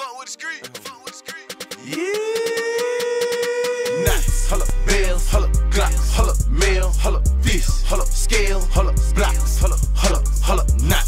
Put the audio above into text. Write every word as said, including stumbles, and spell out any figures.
fuck with the street, fuck with the street. Yeah. Knots, hull up Bales, hull up Glocks, hull up Mail, hull up Fish, hull up Scale, hull up Blocks, hull up, hull up, hull up Knots.